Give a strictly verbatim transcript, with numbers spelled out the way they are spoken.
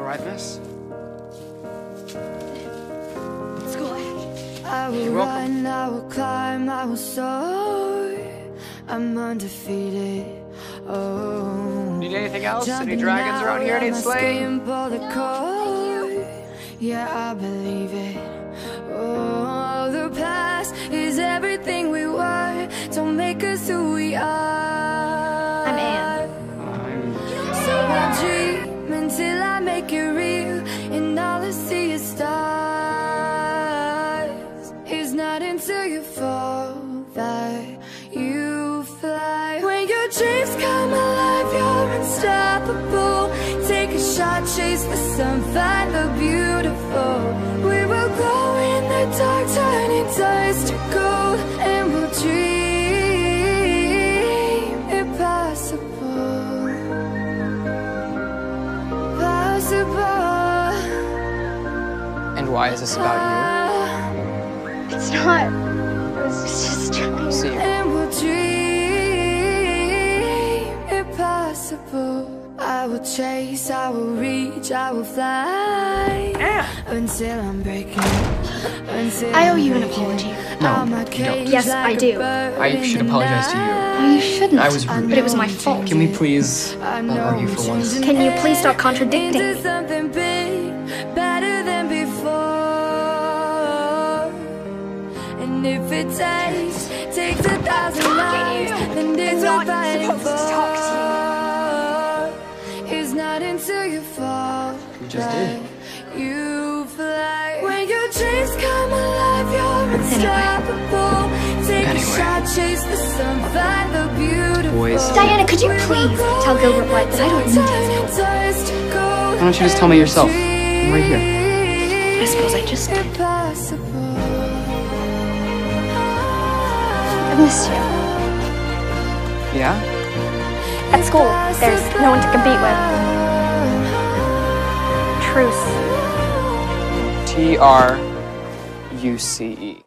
right, miss? Let's go. I will run, I will climb, I will soar. I'm undefeated. Oh. Need anything else? Any dragons around here need slaying? Yeah, I believe it. Oh, the past is everything we were. Don't make us who we are. I'm Anne. I'm... So I dream until I make it real, and all I see is stars. It's not until you fall that you fly. When your dreams come alive, you're unstoppable. Take a shot, chase the sun, find the beautiful. We will glow in the dark, turning dust to gold, and we'll dream impossible. Possible. And why is this about It's not. I was just trying. you? See you. And we'll dream impossible. I will chase, I will reach, I will fly. Yeah. Until I'm breaking. Until I owe you I'm an breaking. apology. No, I'm a you don't. cage Yes, like I a do. bird I in should the apologize to you. night. No, you shouldn't. I was rude. But it was my fault. Can we please I uh, know argue for once? changing Can you please stop contradicting into me? something big, better than before. And if it takes, takes a thousand lives, then it's worth fighting for. It's not until you fall You just did. you fly. When your dreams come alive, you're unstoppable. Take Anyway. a shot, chase the sun, find the beautiful. Boys. Diana, could you please tell Gilbert what? That I don't need to know. Why don't you just tell me yourself? I'm right here. I suppose I just did. Impossible. I've missed you. Yeah? At school, there's no one to compete with. Truce. T R U C E.